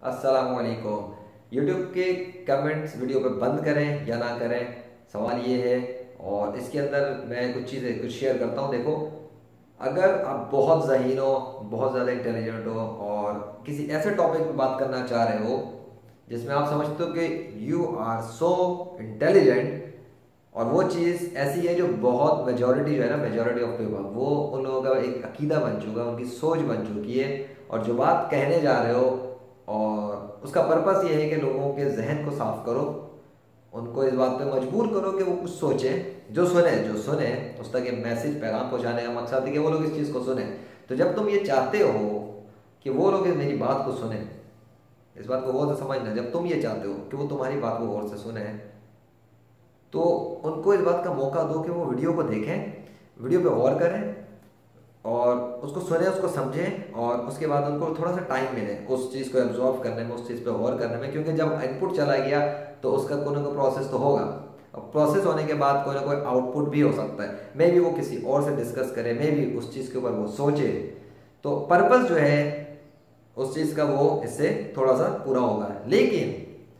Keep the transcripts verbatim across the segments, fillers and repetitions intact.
अस्सलामुअलैकुम। यूट्यूब के comments video पे बंद करें या ना करें, सवाल ये है। और इसके अंदर मैं कुछ चीज़ें कुछ शेयर करता हूँ। देखो, अगर आप बहुत ज़हीन हो, बहुत ज़्यादा इंटेलिजेंट हो और किसी ऐसे टॉपिक पे बात करना चाह रहे हो जिसमें आप समझते हो कि यू आर सो इंटेलिजेंट, और वो चीज़ ऐसी है जो बहुत मेजोरिटी जो है ना, मेजोरिटी ऑफ पीपल, वो उन लोगों का एक अकीदा बन चुका है, उनकी सोच बन चुकी है। और जो बात कहने जा रहे हो और उसका पर्पस ये है कि लोगों के जहन को साफ करो, उनको इस बात पे मजबूर करो कि वो कुछ सोचें। जो सुने जो सुने उस तक ये मैसेज पैगाम पहुंचाने का मकसद है कि वो लोग इस चीज़ को सुने। तो जब तुम ये चाहते हो कि वो लोग मेरी बात को सुने, इस बात को गौर से समझना, जब तुम ये चाहते हो कि वो तुम्हारी बात को गौर से सुने, तो उनको इस बात का मौका दो कि वो वीडियो को देखें, वीडियो पे गौर करें और उसको सुने, उसको समझें, और उसके बाद उनको थोड़ा सा टाइम मिले उस चीज़ को एब्जॉर्व करने में, उस चीज़ पे गौर करने में। क्योंकि जब इनपुट चला गया तो उसका कोई ना कोई प्रोसेस तो होगा, और प्रोसेस होने के बाद कोई ना कोई आउटपुट भी हो सकता है। मे बी वो किसी और से डिस्कस करे, मे बी उस चीज़ के ऊपर वो सोचे, तो पर्पस जो है उस चीज़ का वो इससे थोड़ा सा पूरा होगा। लेकिन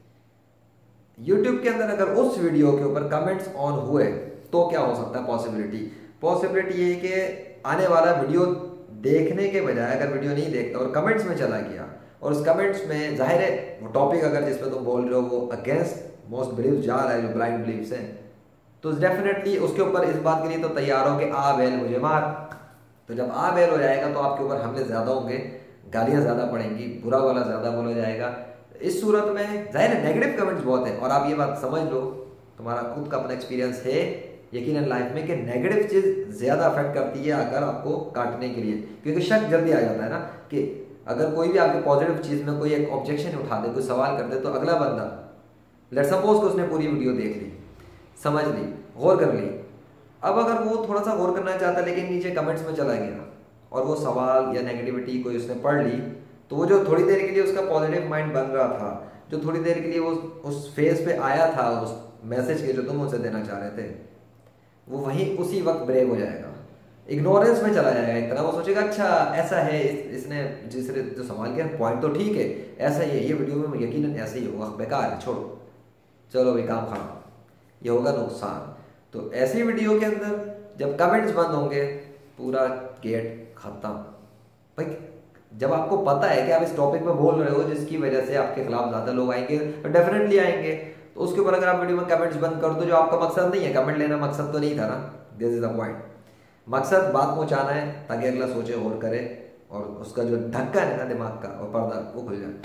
यूट्यूब के अंदर अगर उस वीडियो के ऊपर कमेंट्स ऑन हुए तो क्या हो सकता है? पॉसिबिलिटी पॉसिबिलिटी ये है कि आने वाला वीडियो देखने के बजाय अगर वीडियो नहीं देखता और कमेंट्स में चला गया, और उस कमेंट्स में जाहिर है वो टॉपिक अगर जिस पे तुम बोल रहे हो वो अगेंस्ट मोस्ट बिलीव जा रहा है, जो ब्लाइंड बिलीव्स हैं, तो डेफिनेटली उसके ऊपर इस बात के लिए तो तैयार हो कि आ बैल मुझे मार। तो जब आ बैल हो जाएगा तो आपके ऊपर हमले ज़्यादा होंगे, गालियाँ ज़्यादा पड़ेंगी, बुरा वाला ज़्यादा बोला जाएगा। इस सूरत में जाहिर है नेगेटिव कमेंट्स बहुत हैं, और आप ये बात समझ लो, तुम्हारा खुद का अपना एक्सपीरियंस है यकीनन लाइफ में कि नेगेटिव चीज़ ज़्यादा अफेक्ट करती है अगर आपको काटने के लिए, क्योंकि शक जल्दी आ जाता है ना कि अगर कोई भी आपकी पॉजिटिव चीज़ में कोई एक ऑब्जेक्शन उठा दे, कोई सवाल कर दे, तो अगला बंदा, लेट सपोज कि उसने पूरी वीडियो देख ली, समझ ली, गौर कर ली, अब अगर वो थोड़ा सा गौर करना चाहता लेकिन नीचे कमेंट्स में चला गया और वो सवाल या नेगेटिविटी कोई उसने पढ़ ली, तो वो जो थोड़ी देर के लिए उसका पॉजिटिव माइंड बन रहा था, जो थोड़ी देर के लिए वो उस फेज पे आया था उस मैसेज के जो तुम उसे देना चाह रहे थे, वो वहीं उसी वक्त ब्रेक हो जाएगा, इग्नोरेंस में चला जाएगा। एक तरह वो सोचेगा अच्छा ऐसा है, इस, इसने जिसने जो सवाल किया पॉइंट तो ठीक है, ऐसा ही है, ये वीडियो में यकीनन ऐसे ही होगा, बेकार है, छोड़ो, चलो भाई काम खराब, ये होगा नुकसान। तो ऐसी वीडियो के अंदर जब कमेंट्स बंद होंगे, पूरा गेट खत्म। भाई जब आपको पता है कि आप इस टॉपिक पे बोल रहे हो जिसकी वजह से आपके खिलाफ ज्यादा लोग आएंगे, तो डेफिनेटली आएंगे, तो उसके ऊपर अगर आप वीडियो में कमेंट्स बंद कर दो, जो आपका मकसद नहीं है, कमेंट लेना मकसद तो नहीं था ना, दिस इज द पॉइंट। मकसद बात पहुंचाना है ताकि अगला सोचे और करे, और उसका जो ढक्कन है ना दिमाग का और पर्दा, वो खुल जाए।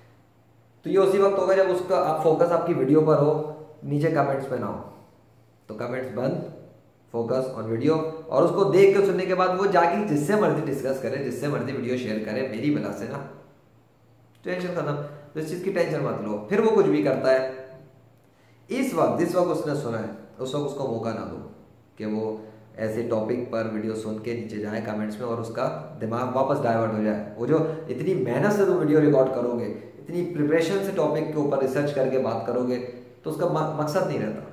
तो ये उसी वक्त होगा जब उसका आप फोकस आपकी वीडियो पर हो, नीचे कमेंट्स पे ना हो। तो कमेंट्स बंद, फोकस ऑन वीडियो, और उसको देख के सुनने के बाद वो जाके जिससे मर्जी डिस्कस करे, जिससे मर्जी वीडियो शेयर करे, मेरी वजह से ना टेंशन खत्म। तो इस चीज की टेंशन मत लो। फिर वो कुछ भी करता है, इस वक्त जिस वक्त उसने सुना है उस वक्त उसको मौका ना दो कि वो ऐसे टॉपिक पर वीडियो सुन के नीचे जाए कमेंट्स में और उसका दिमाग वापस डाइवर्ट हो जाए। वो जो इतनी मेहनत से तुम वीडियो रिकॉर्ड करोगे, इतनी प्रिपरेशन से टॉपिक के ऊपर रिसर्च करके बात करोगे, तो उसका मकसद नहीं रहता।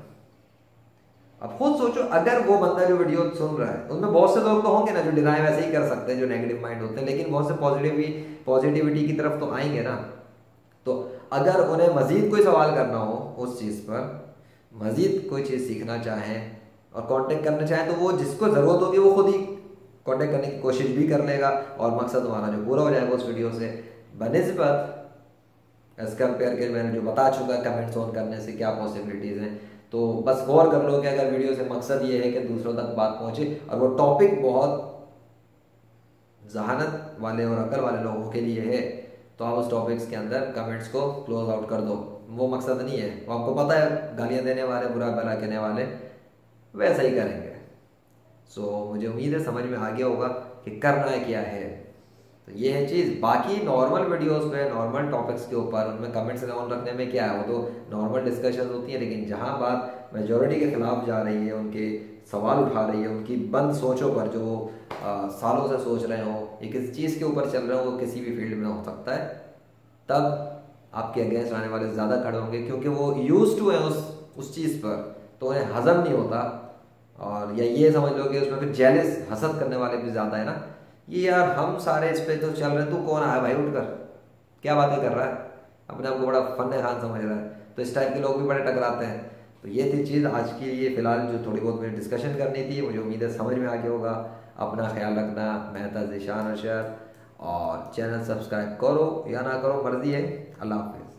अब खुद सोचो, अगर वो बंदा जो वीडियो सुन रहा है, उनमें बहुत से लोग तो होंगे ना जो डिनाई वैसे ही कर सकते हैं, जो नेगेटिव माइंड होते हैं, लेकिन बहुत से पॉजिटिव पॉजिटिविटी की तरफ तो आएंगे ना। तो अगर उन्हें मजीद कोई सवाल करना हो उस चीज़ पर, मजीद कोई चीज़ सीखना चाहें और कांटेक्ट करना चाहें, तो वो जिसको ज़रूरत होगी वो खुद ही कांटेक्ट करने की कोशिश भी कर लेगा, और मकसद तुम्हारा जो पूरा हो जाएगा उस वीडियो से बनिस्बत एज कम्पेयर के मैंने जो बता चुका कमेंट्स ऑन करने से क्या पॉसिबिलिटीज़ हैं। तो बस गौर कर लो कि अगर वीडियो से मकसद ये है कि दूसरों तक बात पहुंचे और वो टॉपिक बहुत जहानत वाले और अकल वाले लोगों के लिए है, तो आप उस टॉपिक्स के अंदर कमेंट्स को क्लोज आउट कर दो। वो मकसद नहीं है, वो आपको पता है गालियां देने वाले, बुरा भला कहने वाले वैसा ही करेंगे। सो so, मुझे उम्मीद है समझ में आ गया होगा कि करना क्या है। तो ये है चीज़। बाकी नॉर्मल वीडियोस पे, नॉर्मल टॉपिक्स के ऊपर उनमें कमेंट्स ऑन रखने में क्या है, वो तो नॉर्मल डिस्कशन होती है। लेकिन जहाँ बात मेजोरिटी के खिलाफ जा रही है, उनके सवाल उठा रही है, उनकी बंद सोचों पर, जो आ, सालों से सोच रहे हो या किसी चीज़ के ऊपर चल रहे हो, वो किसी भी फील्ड में हो सकता है, तब आपके अगेंस्ट आने वाले ज़्यादा खड़े होंगे, क्योंकि वो यूज टू है उस उस चीज़ पर, तो उन्हें हजम नहीं होता। और या ये समझ लो कि उसमें फिर जेलस, हसद करने वाले भी ज़्यादा है ना, ये यार हम सारे इस पे तो चल रहे, तू कौन आया भाई उठकर, क्या बातें कर रहा है, अपने आप को बड़ा फन खान समझ रहा है, तो इस टाइप के लोग भी बड़े टकराते हैं। तो ये थी चीज़ आज की, ये फिलहाल जो थोड़ी बहुत मुझे डिस्कशन करनी थी, मुझे उम्मीद है समझ में आ गया होगा। अपना ख्याल रखना। मैं था ज़ीशान अरशद, और चैनल सब्सक्राइब करो या ना करो मर्जी है। अल्लाह हाफिज़।